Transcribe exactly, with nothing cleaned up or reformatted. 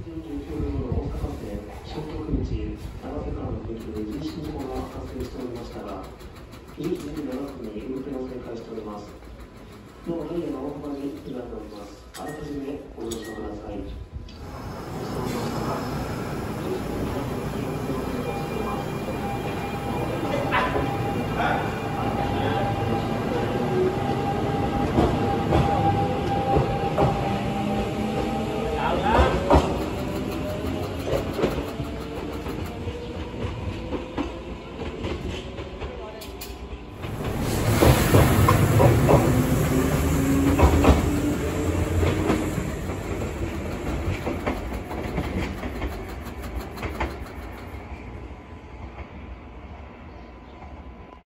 じゅうきゅうふんごろ、大阪線聖徳道長瀬間の途中で人身事故が発生しておりましたが、じゅういちじななふんに運転を再開しております。どうもダイヤが大幅に乱れております。あらかじめご